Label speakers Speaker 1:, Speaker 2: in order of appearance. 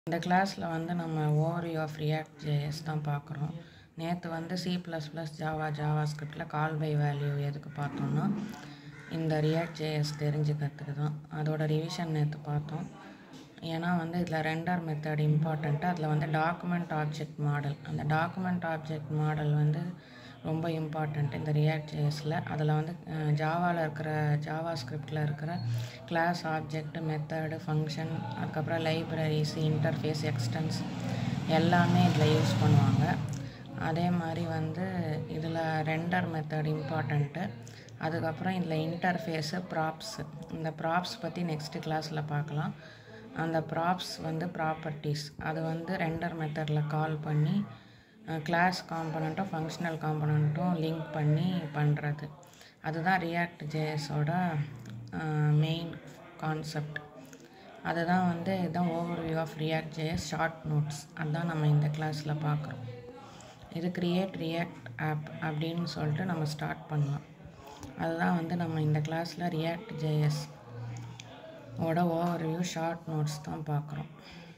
Speaker 1: இந்த கிளாஸில் வந்து நம்ம ஓவர்வியூ ஆஃப் React.js தான் பார்க்குறோம். நேற்று வந்து C++, ஜாவாஸ்கிரிப்டில் கால் பை வேல்யூ எதுக்கு பார்த்தோம்னா இந்த React.js தெரிஞ்சுக்கிறதுக்கு தான். அதோட ரிவிஷன் நேற்று பார்த்தோம். ஏன்னா வந்து இதில் ரெண்டர் மெத்தட் இம்பார்ட்டண்ட்டு. அதில் வந்து டாக்குமெண்ட் ஆப்ஜெக்ட் மாடல், அந்த டாக்குமெண்ட் ஆப்ஜெக்ட் மாடல் வந்து ரொம்ப இம்பார்ட்டண்ட் இந்த React.jsல. அதில் வந்து ஜாவாஸ்கிரிப்டில் இருக்கிற கிளாஸ், ஆப்ஜெக்ட், மெத்தடு, ஃபங்க்ஷன், அதுக்கப்புறம் லைப்ரரிஸ், இன்டர்ஃபேஸ், எக்ஸ்டென்ஸ் எல்லாமே இதில் யூஸ் பண்ணுவாங்க. அதே மாதிரி வந்து இதில் ரெண்டர் மெத்தட் இம்பார்ட்டண்ட்டு. அதுக்கப்புறம் இதில் இன்டர்ஃபேஸு, ப்ராப்ஸு. இந்த ப்ராப்ஸ் பற்றி நெக்ஸ்ட்டு கிளாஸில் பார்க்கலாம். அந்த ப்ராப்ஸ் வந்து ப்ராப்பர்ட்டிஸ், அது வந்து ரெண்டர் மெத்தடில் கால் பண்ணி கிளாஸ் காம்பனண்ட்டும் ஃபங்க்ஷனல் காம்பனண்ட்டும் லிங்க் பண்ணி பண்ணுறது. அதுதான் React.jsோட மெயின் கான்செப்ட். அதுதான் வந்து இதுதான் overview of React.js short notes. அதுதான் நம்ம இந்த கிளாஸில் பார்க்குறோம். இது கிரியேட் ரியாக்ட் ஆப் அப்படின்னு சொல்லிட்டு நம்ம ஸ்டார்ட் பண்ணலாம். அதுதான் வந்து நம்ம இந்த கிளாஸில் React.js ஓட ஓவர்வியூ ஷார்ட் நோட்ஸ் தான் பார்க்குறோம்.